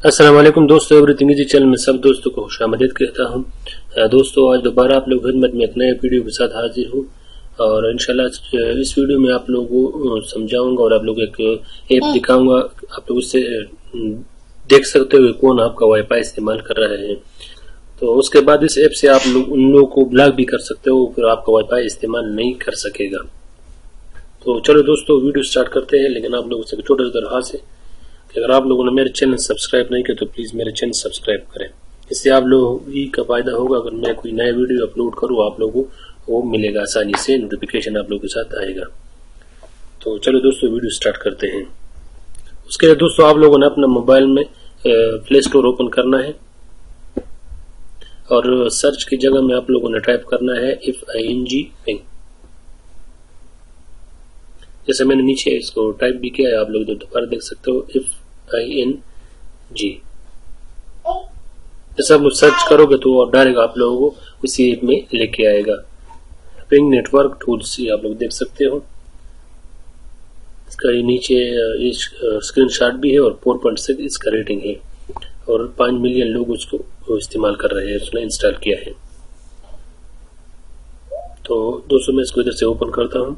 अस्सलाम वालेकुम दोस्तों, एवरीथिंग इजी चैनल में सब दोस्तों को खुशामदीद कहता हूं। दोस्तों आज दोबारा आप लोग खिदमत में एक नए वीडियो के साथ हाजिर हूं और इंशाल्लाह इस वीडियो में आप लोगों को समझाऊंगा और आप लोग एक ऐप दिखाऊंगा। आप लोग उससे देख सकते हो कौन आपका वाईफाई इस्तेमाल कर रहे हैं। तो उसके बाद इस ऐप से आप लोग उन लोगों को ब्लॉक भी कर सकते हो, फिर आपका वाईफाई इस्तेमाल नहीं कर सकेगा। तो चलो दोस्तों वीडियो स्टार्ट करते हैं, लेकिन आप लोगों से छोटा सा दरख्वास्त है कि अगर आप लोगों ने मेरे चैनल सब्सक्राइब नहीं किया तो प्लीज मेरे चैनल सब्सक्राइब करें। इससे आप लोगों ही का फायदा होगा। अगर मैं कोई नया वीडियो अपलोड करूं आप लोगों को वो मिलेगा आसानी से, नोटिफिकेशन आप लोगों के साथ आएगा। तो चलो दोस्तों वीडियो स्टार्ट करते हैं। उसके लिए दोस्तों आप लोगों ने अपना मोबाइल में प्ले स्टोर ओपन करना है और सर्च की जगह में आप लोगों ने टाइप करना है fing। जैसे मैंने नीचे इसको टाइप भी किया है, आप लोग दोबारा देख सकते हो fing। जैसे आप सर्च करोगे तो डायरेक्ट आप लोगों को उसी ऐप में लेके आएगा। पिंग नेटवर्क टूल्स आप लोग देख सकते हो। इसका नीचे स्क्रीनशॉट भी है और 4.6 इसका रेटिंग है और 5 मिलियन लोग उसको इस्तेमाल कर रहे हैं, उसने इंस्टॉल किया है। तो दोस्तों मैं इसको इधर से ओपन करता हूं।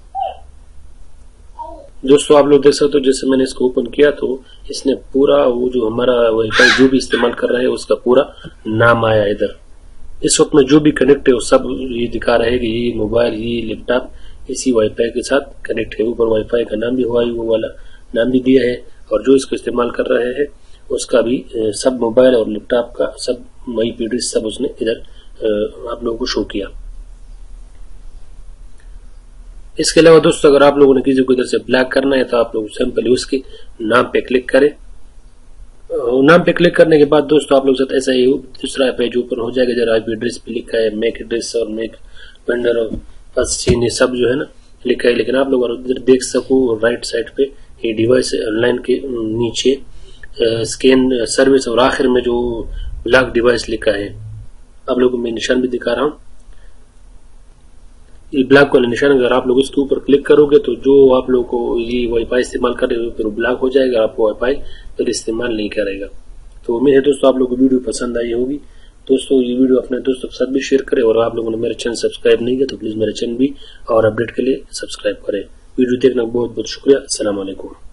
दोस्तों आप लोग देख सकते हो जैसे मैंने इसको ओपन किया तो इसने पूरा वो जो हमारा वाईफाई जो भी इस्तेमाल कर रहा है उसका पूरा नाम आया इधर। इस वक्त में जो भी कनेक्ट है वो सब ये दिखा रहा है कि ये मोबाइल ये लैपटॉप इसी वाईफाई के साथ कनेक्ट है। ऊपर वाईफाई का नाम भी हुआ है, वो वाला नाम भी दिया है और जो इसको इस्तेमाल कर रहे हैं उसका भी सब मोबाइल और लैपटॉप का सब IP एड्रेस सब उसने इधर आप लोगों को शो किया। इसके अलावा दोस्तों अगर आप लोगों ने किसी को इधर से ब्लॉक करना है तो आप लोग सिंपली उसके नाम पे क्लिक करें। नाम पे क्लिक करने के बाद दोस्तों आप लोग साथ ऐसा ही दूसरा पेज ओपन हो जाएगा। इधर IP एड्रेस पे लिखा है मैक एड्रेस और मैक वेंडर और फर्स्ट चीन ये सब जो है ना लिखा है, लेकिन आप लोग इधर देख सको राइट साइड पे ये डिवाइस ऑनलाइन के नीचे स्कैन सर्विस और आखिर में जो ब्लॉक डिवाइस लिखा है आप लोगों को मैं निशान भी दिखा रहा हूँ। ये ब्लॉक वाला निशान अगर आप लोग इसके ऊपर क्लिक करोगे तो जो आप लोग को ये वाईफाई इस्तेमाल कर रहे हो फिर ब्लॉक हो जाएगा, आपको वाईफाई फिर इस्तेमाल नहीं करेगा। तो उम्मीद है दोस्तों आप लोग को वीडियो पसंद आई होगी। दोस्तों ये वीडियो अपने दोस्तों के साथ भी शेयर करें और आप लोगों ने मेरे चैनल सब्सक्राइब नहीं किया तो प्लीज मेरे चैनल भी और अपडेट के लिए सब्सक्राइब करें। वीडियो देखने का बहुत बहुत शुक्रिया। अस्सलाम वालेकुम।